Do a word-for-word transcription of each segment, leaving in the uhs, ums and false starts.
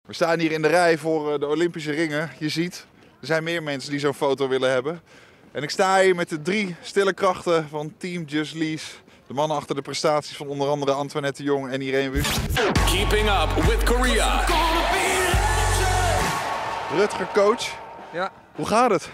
We staan hier in de rij voor de Olympische ringen. Je ziet, er zijn meer mensen die zo'n foto willen hebben. En ik sta hier met de drie stille krachten van Team Just Lease. De mannen achter de prestaties van onder andere Antoinette de Jong en Irene Wust. Keeping up with Korea. Rutger, coach. Ja. Hoe gaat het?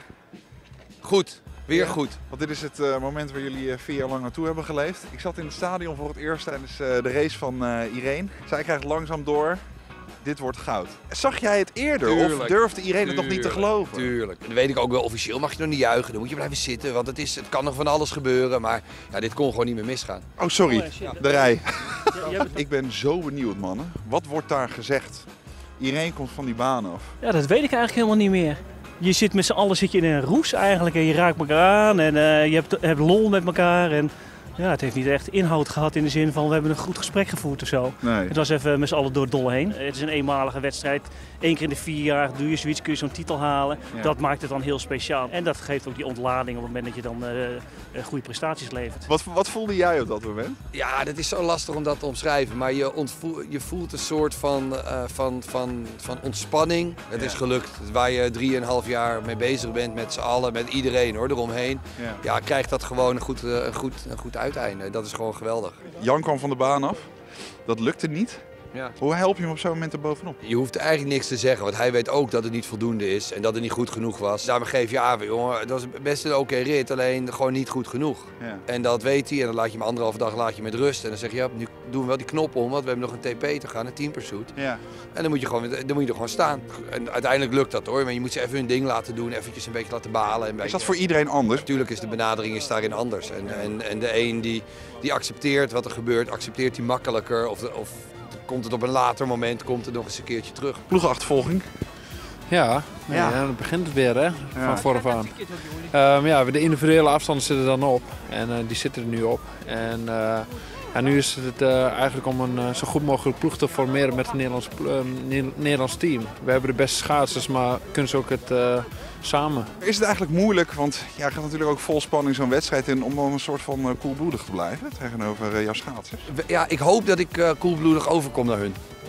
Goed, weer ja. goed. Want dit is het uh, moment waar jullie uh, vier jaar lang naartoe hebben geleefd. Ik zat in het stadion voor het eerst tijdens uh, de race van uh, Irene. Zij krijgt langzaam door. Dit wordt goud. Zag jij het eerder tuurlijk, of durfde Irene tuurlijk, het nog niet te geloven? Tuurlijk. En dat weet ik ook wel. Officieel mag je nog niet juichen. Dan moet je blijven zitten. Want het, is, het kan nog van alles gebeuren. Maar ja, dit kon gewoon niet meer misgaan. Oh, sorry. Oh, ja. De rij. Ja, ik ben zo benieuwd, mannen. Wat wordt daar gezegd? Irene komt van die baan af. Ja, dat weet ik eigenlijk helemaal niet meer. Je zit met z'n allen zit je in een roes eigenlijk. En je raakt elkaar aan. En uh, je hebt, hebt lol met elkaar. En ja, het heeft niet echt inhoud gehad in de zin van we hebben een goed gesprek gevoerd of zo. Nee. Het was even met z'n allen door het dolle heen. Het is een eenmalige wedstrijd. Eén keer in de vier jaar doe je zoiets, kun je zo'n titel halen. Ja. Dat maakt het dan heel speciaal. En dat geeft ook die ontlading op het moment dat je dan uh, goede prestaties levert. Wat, wat voelde jij op dat moment? Ja, dat is zo lastig om dat te omschrijven. Maar je, ontvoel, je voelt een soort van, uh, van, van, van ontspanning. Het ja. is gelukt. Waar je drieënhalf jaar mee bezig bent met z'n allen, met iedereen hoor, eromheen. Ja, ja krijgt dat gewoon een goed, een goed, een goed uiteinde. Dat is gewoon geweldig. Jan kwam van de baan af. Dat lukte niet. Ja. Hoe help je hem op zo'n moment er bovenop? Je hoeft eigenlijk niks te zeggen, want hij weet ook dat het niet voldoende is en dat het niet goed genoeg was. Daarmee geef je aan, jongen, dat was best een oké okay rit, alleen gewoon niet goed genoeg. Ja. En dat weet hij en dan laat je hem anderhalve dag laat je met rust. En dan zeg je, ja, nu doen we wel die knop om, want we hebben nog een T P te gaan, een team pursuit. Ja. En dan moet, je gewoon, dan moet je er gewoon staan. En uiteindelijk lukt dat hoor, maar je moet ze even hun ding laten doen, eventjes een beetje laten balen. En is dat voor iedereen anders? Natuurlijk is de benadering is daarin anders. En, ja. en, en de een die, die accepteert wat er gebeurt, accepteert die makkelijker of... of komt het op een later moment, komt het nog eens een keertje terug. Ploegenachtervolging? Ja, nee, ja. ja, dan begint het weer hè, van ja. vooraf aan. Um, ja, de individuele afstanden zitten dan op en uh, die zitten er nu op. En uh, ja, nu is het uh, eigenlijk om een uh, zo goed mogelijk ploeg te formeren met het Nederlands, uh, Nederlands team. We hebben de beste schaatsers, maar kunnen ze ook het uh, samen. Is het eigenlijk moeilijk, want jij gaat natuurlijk ook vol spanning zo'n wedstrijd in, om dan een soort van uh, koelbloedig te blijven tegenover uh, jouw schaatsers? Ja, ik hoop dat ik uh, koelbloedig overkom naar hun.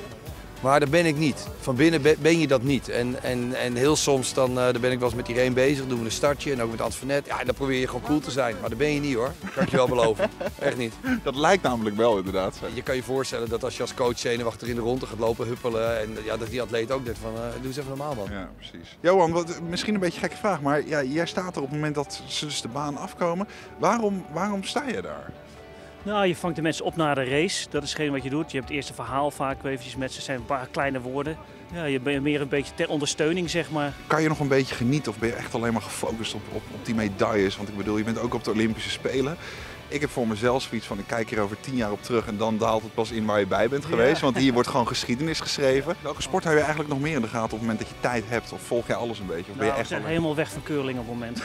Maar dat ben ik niet. Van binnen ben je dat niet. En, en, en heel soms dan, uh, dan ben ik wel eens met iedereen bezig, doen we een startje en ook met Antoinette. Ja, dan probeer je gewoon cool te zijn. Maar dat ben je niet hoor. Dat kan ik je wel beloven. Echt niet. Dat lijkt namelijk wel inderdaad zo. Je kan je voorstellen dat als je als coach zenuwachtig in de ronde gaat lopen, huppelen. En ja, dat die atleet ook denkt van, uh, doe eens even normaal man. Ja, precies. Johan, wat, misschien een beetje een gekke vraag, maar ja, jij staat er op het moment dat ze dus de baan afkomen. Waarom, waarom sta je daar? Nou, je vangt de mensen op naar de race. Dat is geen wat je doet. Je hebt het eerste verhaal vaak eventjes met ze. zijn een paar kleine woorden. Ja, je bent meer een beetje ter ondersteuning, zeg maar. Kan je nog een beetje genieten of ben je echt alleen maar gefocust op, op, op die medailles? Want ik bedoel, je bent ook op de Olympische Spelen. Ik heb voor mezelf zoiets van, ik kijk hier over tien jaar op terug en dan daalt het pas in waar je bij bent geweest. Ja. Want hier wordt gewoon geschiedenis geschreven. Welke sport hou je eigenlijk nog meer in de gaten op het moment dat je tijd hebt? Of volg je alles een beetje? Of ben nou, je echt we zijn alleen... helemaal weg van curling op het moment.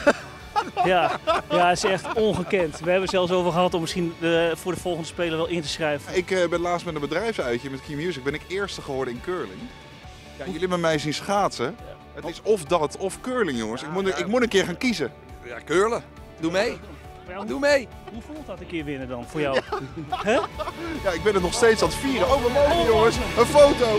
Ja, ja, het is echt ongekend. We hebben het zelfs over gehad om misschien uh, voor de volgende Spelen wel in te schrijven. Ik uh, ben laatst met een bedrijfsuitje met Key Music ben ik eerste geworden in curling. Ja, jullie hebben mij zien schaatsen. Ja. Het is of dat of curling, jongens. Ja, ik, moet, ja. ik moet een keer gaan kiezen. Ja, curlen. Doe mee. Doe mee. Hoe voelt dat een keer winnen dan voor jou? Huh? Ja, ik ben het nog steeds aan het vieren. Oh, we mogen jongens. Een foto.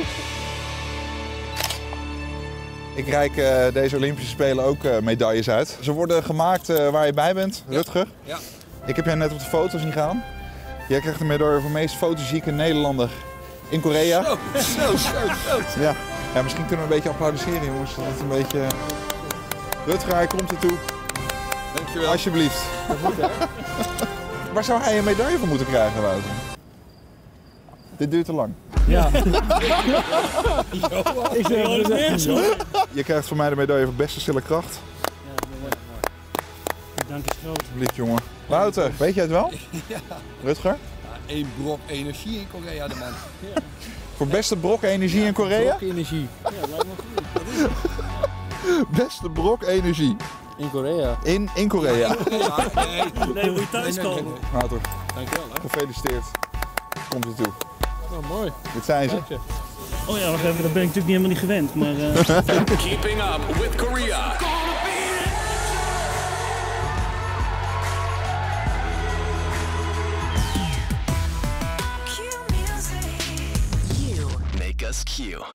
Ik reik uh, deze Olympische Spelen ook uh, medailles uit. Ze worden gemaakt uh, waar je bij bent, ja. Rutger. Ja. Ik heb jij net op de foto's zien gaan. Jij krijgt de medaille voor meest fotozieke Nederlander in Korea. Zo, zo, zo, zo. Ja. Ja, misschien kunnen we een beetje applaudisseren jongens. Dat het een beetje... Rutger, hij komt ertoe. Dankjewel. Alsjeblieft. Dat moet hè. Waar zou hij een medaille voor moeten krijgen, Wouter? Dit duurt te lang. Ja. Ik zeg het echt zo. Je krijgt van mij de medaille voor beste stille kracht. Ja, mooi. Dank je groot. Alsjeblieft jongen. Wouter, weet jij het wel? Ja. Rutger? Ja, één brok energie in Korea de man. Ja. Voor beste brok energie in Korea? Brok energie. Ja, dat lijkt me goed. Beste brok energie. In Korea. In, in Korea. Ja, nee, nee, moet je thuis komen. Wouter, dankjewel hè. Gefeliciteerd. Komt er toe. Oh, mooi. Dit zijn ze. Oh ja, wacht even, dat ben ik natuurlijk niet helemaal niet gewend. Maar, uh... Keeping up with Korea. You make us Q.